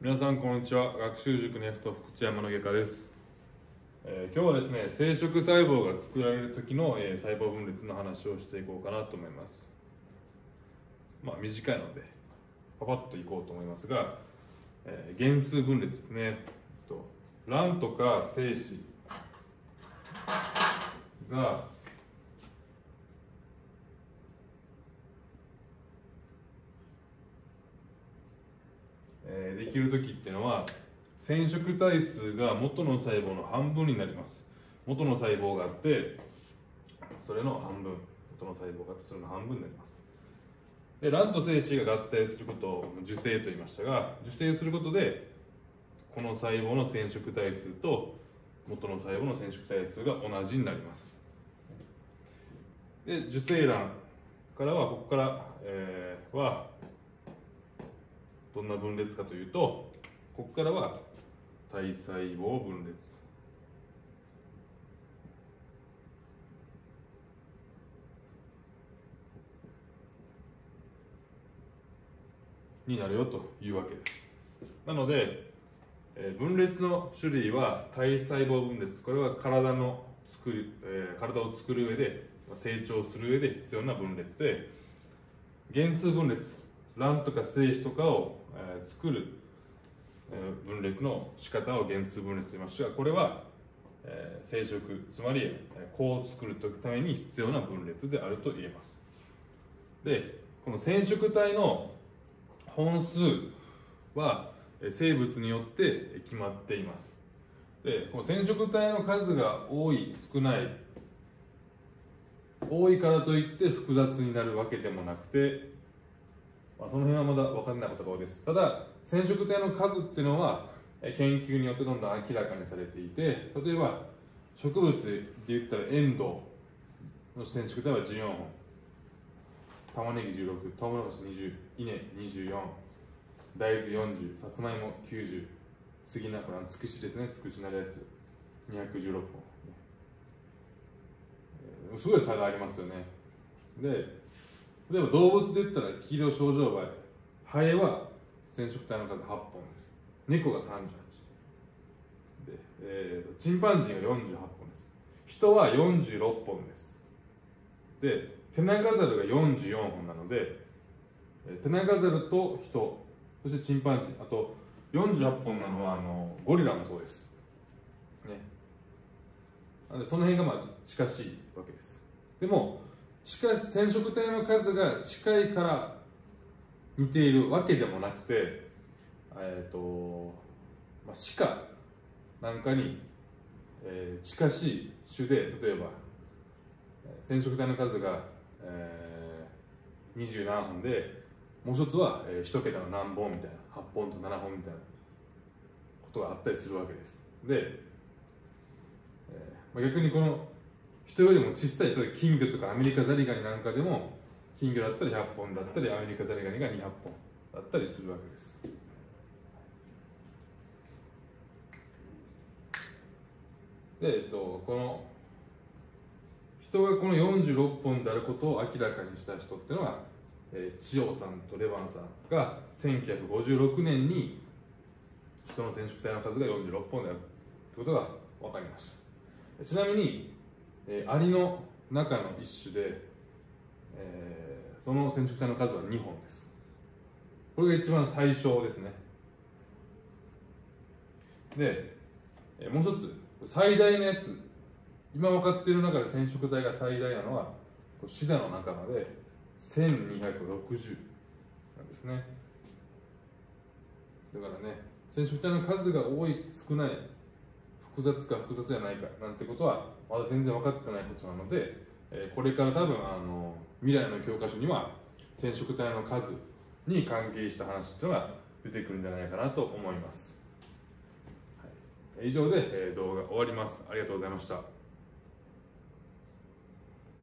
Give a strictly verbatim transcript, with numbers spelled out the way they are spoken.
皆さんこんにちは。学習塾ネクスト福知山の外科です、えー、今日はですね、生殖細胞が作られる時の、えー、細胞分裂の話をしていこうかなと思います。まあ短いのでパパッといこうと思いますが、えー、原数分裂ですね。と卵とか精子ができる時っていうのは、染色体数が元の細胞の半分になります。元の細胞があってそれの半分、元の細胞があってそれの半分になります。で卵と精子が合体することを受精と言いましたが、受精することでこの細胞の染色体数と元の細胞の染色体数が同じになります。で受精卵からはここから、えー、はどんな分裂かというと、ここからは体細胞分裂になるよというわけです。なので、えー、分裂の種類は体細胞分裂、これは体の作り、えー、体を作る上で成長する上で必要な分裂で、原数分裂、卵とか精子とかを、えー、作る、えー、分裂の仕方を原数分裂と言いましたが、これは、えー、生殖、つまり子を作るために必要な分裂であると言えます。でこの染色体の本数は生物によって決まっています。でこの染色体の数が多い少ない多いからといって複雑になるわけでもなくて、まあ、その辺はまだ分からないことが多いです。ただ染色体の数っていうのは研究によってどんどん明らかにされていて、例えば植物で言ったらエンドウの染色体はじゅうよんほん、玉ねぎじゅうろく、トウモロコシにじゅう、稲にじゅうよん、大豆よんじゅう、さつまいもきゅうじゅう、杉菜、これはつくしですね、つくしなるやつにひゃくじゅうろっぽん、すごい差がありますよね。で例えば動物で言ったら黄色ショウジョウバエ、ハエは染色体の数はっぽんです。猫がさんじゅうはちで、えー、チンパンジーがよんじゅうはっぽんです。人はよんじゅうろっぽんです。でテナガザルがよんじゅうよんほんなので、テナガザルと人、そしてチンパンジー、あとよんじゅうはっぽんなのはあのゴリラもそうです、ね、なのでその辺がまあ近しいわけです。でも近し染色体の数が近いから似ているわけでもなくて、えーとまあ、歯科なんかに、えー、近しい種で、例えば染色体の数が、えー、にじゅうなんほんで、もう一つは、えー、一桁の何本みたいな、はっぽんとななほんみたいなことがあったりするわけです。で、えーまあ、逆にこの人よりも小さい、例えば金魚とかアメリカザリガニなんかでも、金魚だったりひゃっぽんだったり、アメリカザリガニがにひゃっぽんだったりするわけです。で、えっと、この人がこのよんじゅうろっぽんであることを明らかにした人っていうのは、えー、千代さんとレバンさんがせんきゅうひゃくごじゅうろくねんに人の染色体の数がよんじゅうろっぽんであるということが分かりました。ちなみに、えー、アリの中の一種で、えー、その染色体の数はにほんです。これが一番最小ですね。で、えー、もう一つ最大のやつ、今分かっている中で染色体が最大なのはシダの仲間でせんにひゃくろくじゅうなんですね。だからね、染色体の数が多い少ない、複雑か複雑じゃないかなんてことはまだ全然分かってないことなので、これから多分あの未来の教科書には染色体の数に関係した話っていうのが出てくるんじゃないかなと思います。はい、以上で動画終わります。ありがとうございました。